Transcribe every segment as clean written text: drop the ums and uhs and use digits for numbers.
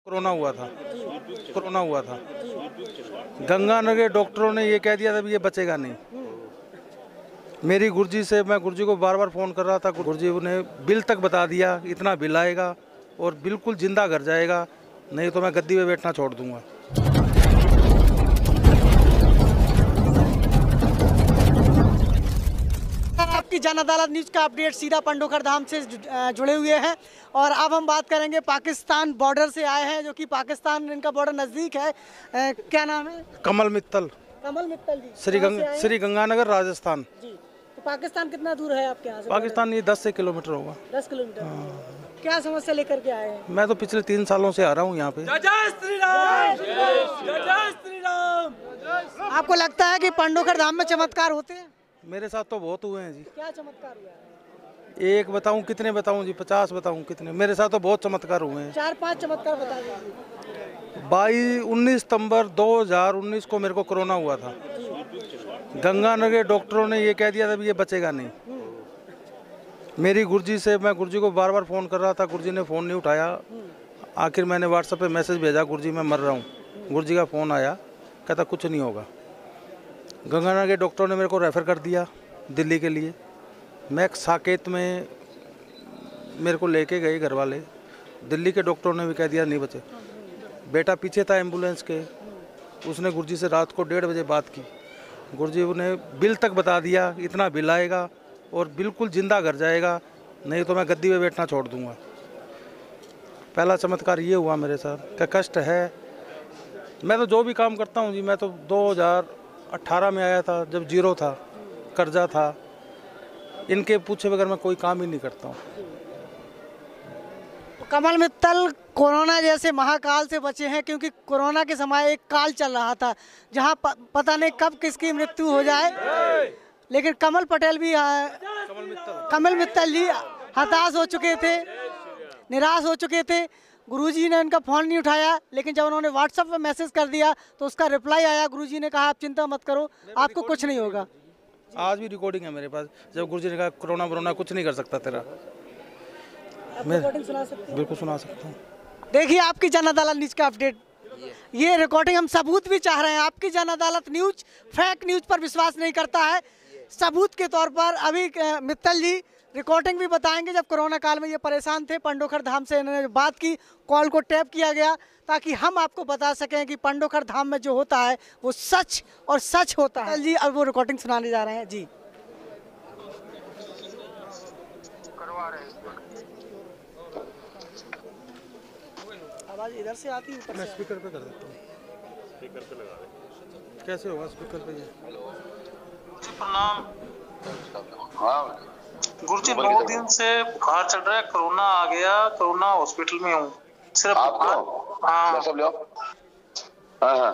Corona हुआ था, corona हुआ था। गंगानगर के डॉक्टरों ने ये कह दिया था भी ये बचेगा नहीं। मेरी गुरुजी से मैं गुरुजी को बार बार फ़ोन कर रहा था, गुरुजी ने बिल तक बता दिया, इतना बिल आएगा और बिल्कुल जिंदा घर जाएगा, नहीं तो मैं गद्दी पे बैठना छोड़ दूंगा। आपकी जन अदालत न्यूज का अपडेट सीधा पंडोखर धाम से जुड़े हुए हैं और अब हम बात करेंगे पाकिस्तान बॉर्डर से आए हैं, जो कि पाकिस्तान इनका बॉर्डर नज़दीक है। क्या नाम है? कमल मित्तल। कमल मित्तल जी, श्री गंगानगर राजस्थान जी। तो पाकिस्तान कितना दूर है आपके यहाँ से? पाकिस्तान ये 10 से किलोमीटर होगा। 10 किलोमीटर। क्या समस्या लेकर के आए हैं? मैं तो पिछले 3 सालों से आ रहा हूँ यहाँ पे। जय श्री राम, जय श्री राम। आपको लगता है कि पंडोखर धाम में चमत्कार होते हैं? मेरे साथ तो बहुत हुए हैं जी। क्या चमत्कार हुआ है? एक बताऊं कितने बताऊं जी? 50 बताऊं कितने? मेरे साथ तो बहुत चमत्कार हुए हैं। 4-5 चमत्कार बता दीजिए। 19 सितंबर 2019 को मेरे को कोरोना हुआ था। गंगानगर के डॉक्टरों ने ये कह दिया था भी ये बचेगा नहीं। मेरी गुरुजी से मैं गुरुजी को बार बार फ़ोन कर रहा था, गुरुजी ने फ़ोन नहीं उठाया। आखिर मैंने व्हाट्सएप पे मैसेज भेजा, गुरुजी मैं मर रहा हूँ। गुरुजी का फ़ोन आया, कहता कुछ नहीं होगा। गंगानगर के डॉक्टरों ने मेरे को रेफ़र कर दिया दिल्ली के लिए। मैं साकेत में मेरे को लेके गए घर वाले। दिल्ली के डॉक्टरों ने भी कह दिया नहीं बचे। बेटा पीछे था एम्बुलेंस के, उसने गुरुजी से रात को 1:30 बजे बात की। गुरुजी ने बिल तक बता दिया, इतना बिल आएगा और बिल्कुल जिंदा घर जाएगा, नहीं तो मैं गद्दी पे बैठना छोड़ दूंगा। पहला चमत्कार ये हुआ मेरे साथ। क्या कष्ट है। मैं तो जो भी काम करता हूँ जी, मैं तो 2018 में आया था जब जीरो था, कर्जा था। इनके पूछे बगैर मैं कोई काम ही नहीं करता हूँ। कमल मित्तल कोरोना जैसे महाकाल से बचे हैं, क्योंकि कोरोना के समय एक काल चल रहा था जहां पता नहीं कब किसकी मृत्यु हो जाए। लेकिन कमल मित्तल जी हताश हो चुके थे, निराश हो चुके थे। गुरुजी ने उनका फ़ोन नहीं उठाया, लेकिन जब उन्होंने व्हाट्सएप पर मैसेज कर दिया तो उसका रिप्लाई आया। गुरुजी ने कहा आप चिंता मत करो, आपको कुछ नहीं होगा। आज भी रिकॉर्डिंग है मेरे पास, जब गुरुजी ने कहा कोरोना वरोना कुछ नहीं कर सकता तेरा। मैं रिकॉर्डिंग सुना सकते हैं? बिल्कुल सुना सकता हूँ। देखिए आपकी जन अदालत न्यूज का अपडेट, ये रिकॉर्डिंग हम सबूत भी चाह रहे हैं। आपकी जन अदालत न्यूज फेक न्यूज पर विश्वास नहीं करता है। सबूत के तौर पर अभी मित्तल जी रिकॉर्डिंग भी बताएंगे। जब कोरोना काल में ये परेशान थे, पंडोखर धाम से इन्होंने बात की, कॉल को टैप किया गया ताकि हम आपको बता सकें कि पंडोखर धाम में जो होता है वो सच और सच होता है। जी अब वो रिकॉर्डिंग सुनाने जा रहे हैं जी। आवाज इधर से आती है, ऊपर मैं से स्पीकर पे कर देता हूँ। स्पीकर पे लगा दे। कैसे होगा स्पीकर पे? प्रणाम गुरुजी, 9 दिन से बुखार चल रहा है, कोरोना आ गया, कोरोना हॉस्पिटल में हूँ। सिर्फ हाँ सब लो। हाँ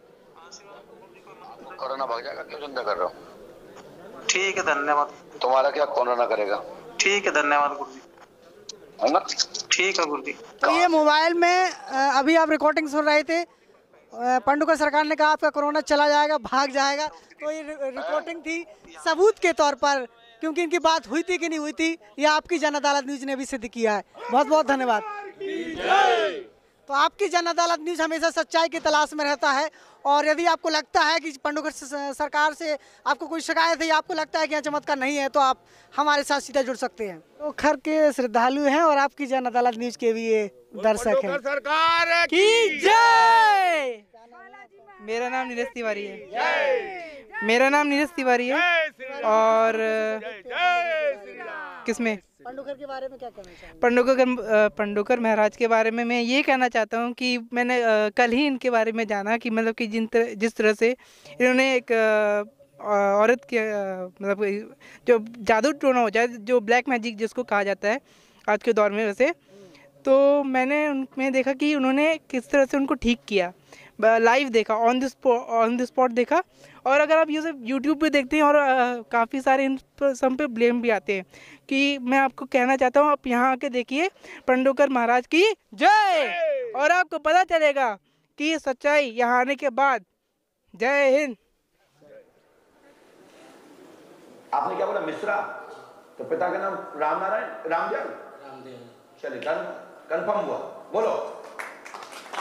कोरोना भाग जाएगा, क्यों चिंता कर रहे हो? ठीक है धन्यवाद। तुम्हारा क्या कोरोना करेगा? ठीक है धन्यवाद गुरुजी, है ना? ठीक है गुरुजी। तो ये मोबाइल में अभी आप रिकॉर्डिंग सुन रहे थे। पंडोखर सरकार ने कहा आपका कोरोना चला जाएगा, भाग जाएगा। तो ये रिकॉर्डिंग थी सबूत के तौर पर, क्योंकि इनकी बात हुई थी कि नहीं हुई थी, ये आपकी जन अदालत न्यूज ने भी सिद्ध किया है। बहुत बहुत धन्यवाद। तो आपकी जन अदालत न्यूज हमेशा सच्चाई की तलाश में रहता है, और यदि आपको लगता है कि पंडोखर सरकार से आपको कोई शिकायत है या आपको लगता है कि यहाँ चमत्कार नहीं है, तो आप हमारे साथ सीधा जुड़ सकते हैं। तो खर के श्रद्धालु हैं और आपकी जन अदालत न्यूज के भी ये दर्शक हैं। सरकार की जय। मेरा नाम नीरज तिवारी है। मेरा नाम नीरज तिवारी है। और किसमें पंडोखर के बारे में क्या कहना चाहेंगे? पंडोखर महाराज के बारे में मैं ये कहना चाहता हूँ कि मैंने कल ही इनके बारे में जाना कि मतलब कि जिस तरह से इन्होंने एक औरत के मतलब जो जादू टोना हो जाए, जो ब्लैक मैजिक जिसको कहा जाता है आज के दौर में, वैसे तो मैंने उनमें देखा कि उन्होंने किस तरह से उनको ठीक किया। लाइव देखा, ऑन द स्पॉट देखा। और अगर आप ये सब यूट्यूब पे देखते हैं और काफ़ी सारे इन सब पे ब्लेम भी आते हैं, कि मैं आपको कहना चाहता हूँ आप यहाँ आके देखिए पंडोखर महाराज की जय, और आपको पता चलेगा कि ये सच्चाई यहाँ आने के बाद। जय हिंद। आपने क्या बोला? मिश्रा? तो पिता का नाम रामनारायण, रामदेव। चलिए कंफर्म हुआ, बोलो।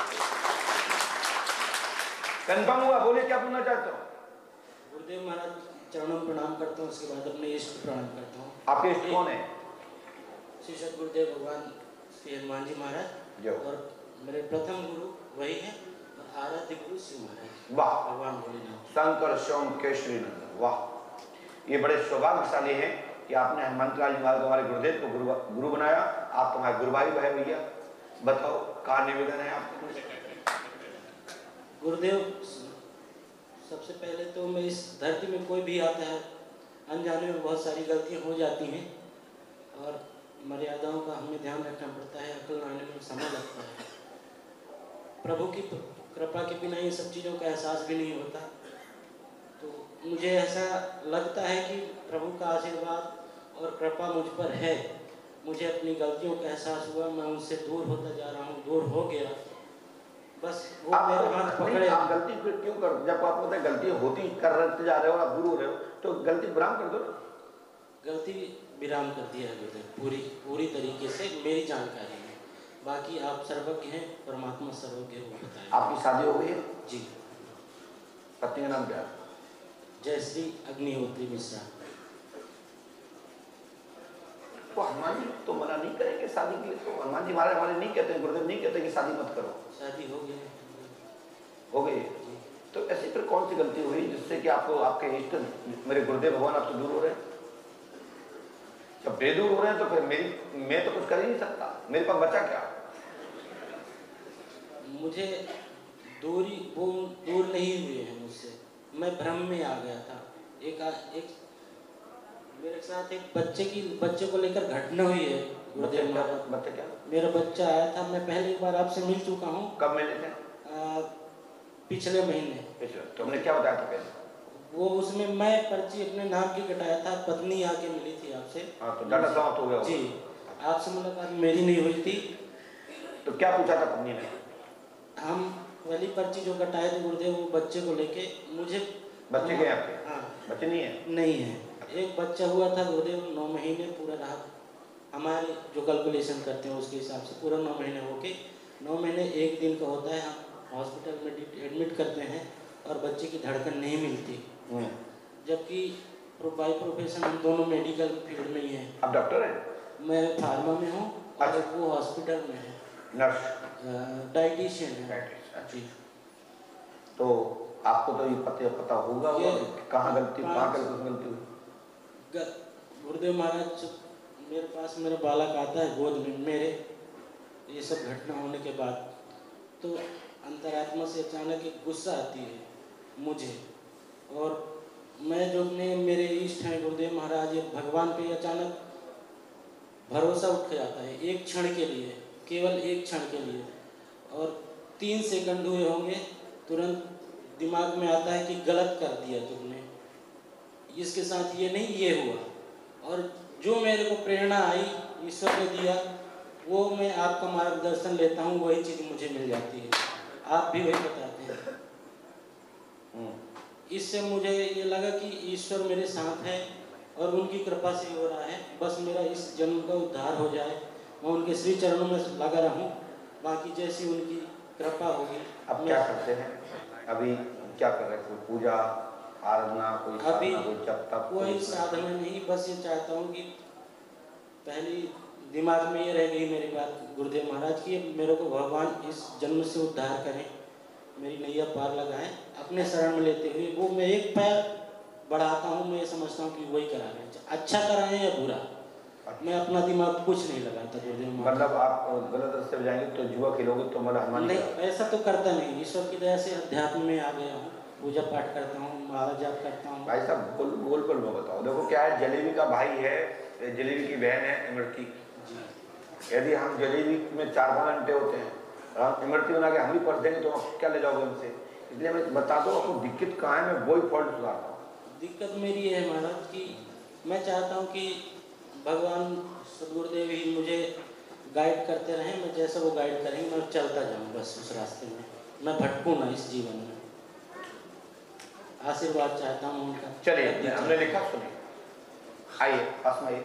कंफर्म हुआ? बोलिए क्या पूछना चाहते हो? गुरुदेव महाराज चरणों में प्रणाम करता हूँ, उसके बाद अपने इष्ट को प्रणाम करता हूँ। आपके इष्ट कौन है? श्री सद्गुरुदेव भगवान श्री हनुमान जी महाराज जो और मेरे प्रथम गुरु वही हैं और आराध्य गुरु शिव महाराज। वाह, भगवान भोलेनाथ, शंकर सोम केशरी नंदन। वाह, ये बड़े सौभाग्यशाली हैं कि आपने हनुमंत लाल जी महाराज को हमारे गुरुदेव को गुरु बनाया। आप तुम्हारे गुरु भाई है भैया, बताओ क्या निवेदन है आपको? गुरुदेव सबसे पहले तो मैं इस धरती में कोई भी आता है अनजाने में बहुत सारी गलतियाँ हो जाती हैं और मर्यादाओं का हमें ध्यान रखना पड़ता है। अकल आने में समय लगता है। प्रभु की कृपा के बिना ये सब चीज़ों का एहसास भी नहीं होता। तो मुझे ऐसा लगता है कि प्रभु का आशीर्वाद और कृपा मुझ पर है। मुझे अपनी गलतियों का एहसास हुआ, मैं उनसे दूर होता जा रहा हूँ, दूर हो गया। बस वो मेरे हाथ पकड़े। आप गलती फिर क्यों कर, जब आप पता है गलती होती करते जा रहे हो, आप दूर हो रहे हो, तो गलती विराम कर दो। गलती विराम कर दिया है गुरुदेव, पूरी तरीके से मेरी जानकारी में। बाकी आप सर्वज्ञ हैं, परमात्मा सर्वज्ञ वो बताएं। आपकी शादी हो गई है? जी। पत्नी का नाम क्या है? जयश्री अग्निहोत्री मिश्रा। तो हनुमान जी तो मना नहीं करेंगे शादी के लिए? तो हनुमान जी महाराज हमारे नहीं कहते, गुरुदेव नहीं कहते कि शादी मत करो। शादी हो गई। हो गई? तो ऐसी फिर कौन सी गलती हुई जिससे कि आपको आपके इष्ट मेरे गुरुदेव भगवान आपसे दूर हो रहे हैं? जब बेदूर हो रहे हैं तो फिर मैं तो कुछ कर ही नहीं सकता, मेरे पास बचा क्या? मुझे वो दूर नहीं हुए हैं मुझसे, मैं भ्रम में आ गया था। एक मेरे साथ एक बच्चे को लेकर घटना हुई है गुरुदेव महाराज। बच्चा क्या? मेरा बच्चा आया था, मैं पहले एक बार आपसे मिल चुका हूँ। कब मिले थे? पिछले महीने। तो हमने क्या बताया था पहले? वो उसमें मैं पर्ची अपने नाम की कटाया था, पत्नी आके मिली थी आपसे। हाँ, तो डाटा समाप्त हो गया। जी, आपसे मुलाकात मेरी नहीं हुई थी। तो क्या पूछा था पत्नी ने? हम वाली पर्ची जो कटाए थे गुरुदेव, वो बच्चे को लेके मुझे। बच्चे के आपके? हाँ। बच्चे नहीं है? नहीं है। एक बच्चा हुआ था गुरुदेव, 9 महीने पूरा रहा। हमारे जो कैलकुलेशन करते हैं उसके हिसाब से पूरा 9 महीने हो के 9 महीने 1 दिन का होता है। हम हॉस्पिटल में एडमिट करते हैं और बच्चे की धड़कन नहीं मिलती। जबकि बाई प्रोफेशन हम दोनों मेडिकल फील्ड में ही हैं। आप डॉक्टर हैं? मैं फार्मा में हूँ और वो हॉस्पिटल में है, नर्स, डाइटिशियन है। जी। तो आपको तो ये पता होगा कहाँ गलती हुई? गुरुदेव महाराज मेरे पास मेरा बालक आता है गोद में मेरे, ये सब घटना होने के बाद तो अंतरात्मा से अचानक एक गुस्सा आती है मुझे, और मैं जो अपने मेरे इष्ट हैं गुरुदेव महाराज, ये भगवान पे अचानक भरोसा उठ जाता है एक क्षण के लिए, केवल एक क्षण के लिए। और 3 सेकंड हुए होंगे, तुरंत दिमाग में आता है कि गलत कर दिया तुमने, इसके साथ ये नहीं ये हुआ। और जो मेरे को प्रेरणा आई ईश्वर ने दिया, वो मैं आपका मार्गदर्शन लेता हूँ, वही चीज़ मुझे मिल जाती है। आप भी वही बताते हैं। इससे मुझे ये लगा कि ईश्वर मेरे साथ है और उनकी कृपा से हो रहा है। बस मेरा इस जन्म का उद्धार हो जाए, मैं उनके श्री चरणों में लगा रहूं, बाकी जैसी उनकी कृपा होगी। अब क्या करते हैं? अभी क्या कर रहे हैं? कोई पूजा आराधना, कोई अभी जब तक कोई साधना नहीं, बस ये चाहता हूँ कि पहली दिमाग में ये रह गई मेरी बात गुरुदेव महाराज की, मेरे को भगवान इस जन्म से उद्धार करें, मेरी नैया पार लगाएं अपने शरण में लेते हुए। वो मैं एक पैर बढ़ाता हूँ, मैं ये समझता हूँ कि वही करा रहे हैं, अच्छा कराएं या बुरा। मैं अपना दिमाग कुछ नहीं लगाता गुरुदेव महाराज। मतलब आप गलत रास्ते पे जाएंगे तो जुआ खेलोगे तो मतलब हनुमान नहीं, ऐसा तो करता नहीं। ईश्वर की दया से अध्यात्म में आ गया हूँ, पूजा पाठ करता हूँ, माला जाप करता हूँ। भाई साहब गोल पर मैं बताओ, देखो क्या है, जलेबी का भाई है, जलेबी की बहन है इमरती। यदि हम जलेबी में 4-5 घंटे होते हैं और हम इमरती बना के हम भी पढ़ देंगे तो आप क्या ले जाओगे हमसे? इसलिए मैं बता दो आपको दिक्कत कहाँ है, मैं वही फॉल्ट सुधारता हूँ। दिक्कत मेरी है महाराज कि मैं चाहता हूँ कि भगवान सदगुरुदेव ही मुझे गाइड करते रहें, मैं जैसा वो गाइड करेंगे मैं चलता जाऊँ बस उस रास्ते में, मैं भटकूँ ना इस जीवन में। आशीर्वाद चाहता हूँ उनका। चलिए हमने लिखा, सुनिए, आइए पास में आइए,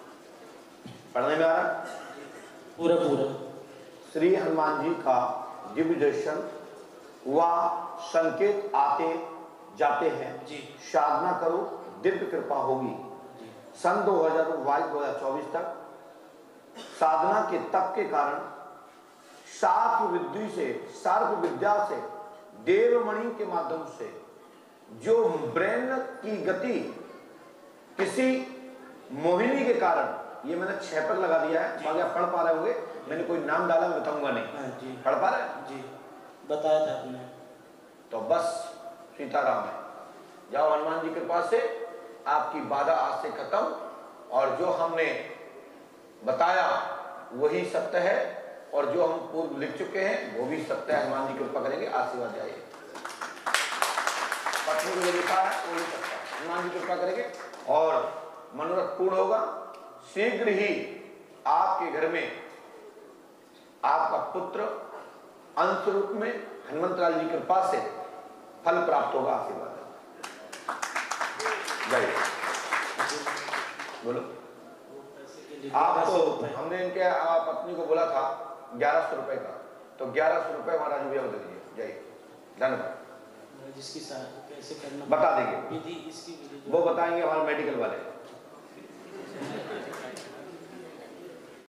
पढ़ने में आ रहा पूरा। श्री हनुमान जी का दिव्य दर्शन वह संकेत आते जाते हैं। जी। साधना करो, दिव्य कृपा होगी। सन 2022-2024 तक साधना के तप के कारण शार्प विद्या से देवमणि के माध्यम से जो ब्रेन की गति किसी मोहिनी के कारण, ये मैंने 6 पग लगा दिया है, बाकी आप पढ़ पा रहे होंगे, मैंने कोई नाम डाला मैं बताऊंगा नहीं। हाँ जी। पढ़ पा रहे हैं? जी बताया था आपने। तो बस सीताराम है, जाओ हनुमान जी के पास से, आपकी बाधा आज से खत्म, और जो हमने बताया वही सत्य है, और जो हम पूर्व लिख चुके हैं वो भी सत्य है। हनुमान जी कृपा करेंगे, आशीर्वाद जाइए। पत्नी को जो लिखा है वही सत्य है, हनुमान जी कृपा करेंगे और मनोरथ पूर्ण होगा। शीघ्र ही आपके घर में आपका पुत्र अंश रूप में हनुमंतलाल जी की कृपा से फल प्राप्त होगा। आशीर्वाद जय। बोलो। आपको हमने इनके पत्नी को बोला था 1100 रुपए का, तो 1100 रुपए महाराज भैया को दे दीजिए। जय, धन्यवाद। जिसकी कैसे करना बता देंगे, विधि, इसकी विधि वो बताएंगे हमारे मेडिकल वाले।